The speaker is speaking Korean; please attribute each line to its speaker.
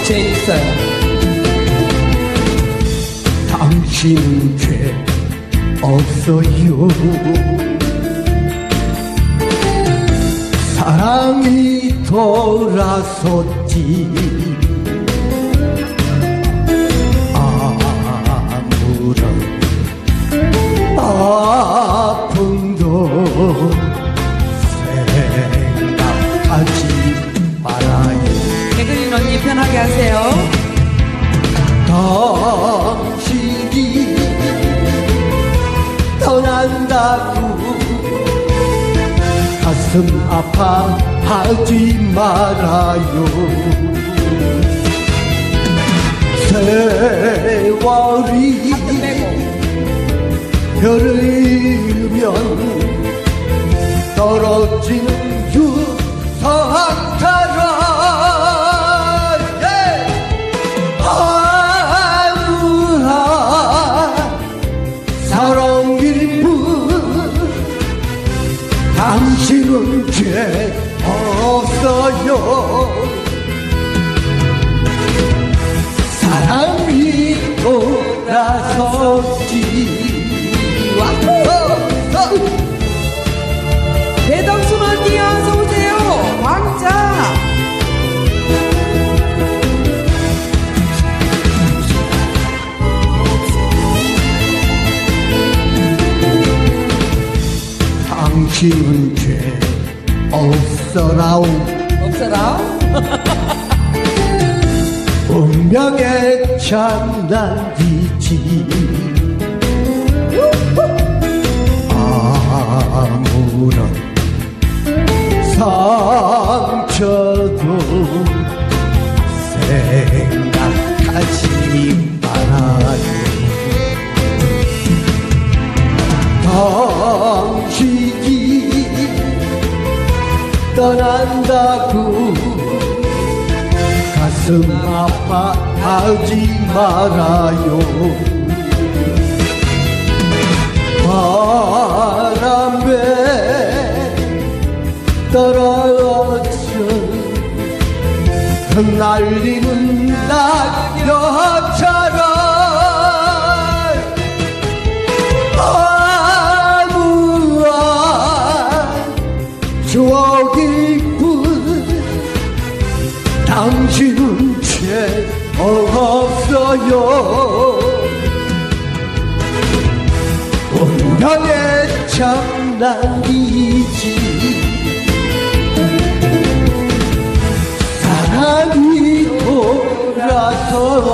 Speaker 1: 죄 있어요.
Speaker 2: 당신은 죄 없어요. 사랑이 돌아섰지. 아무런 아픔도 생각하지 말아요.
Speaker 1: 개그린 언니 편하게 하세요.
Speaker 2: 당신이 떠난다고 가슴 아파하지 말아요. 세월이 흐르면 떨어지는 유성처럼 사랑일 뿐. 당신은 죄 없어요. 사랑이 돌아섰지.
Speaker 1: 배덕순 언니 어서오세요. 왕자.
Speaker 2: 당신은 죄 없어라오.
Speaker 1: 없어라.
Speaker 2: 운명의 장난이지. 아무런 상처도 생각하지 말아요. 당신이 떠난다고 가슴 아파하지 말아요. 바람에 떨어져 흩날리는 낙엽처럼 추억일 뿐. 당신은 죄 없어요. 운명의 장난이지. 사랑이 돌아서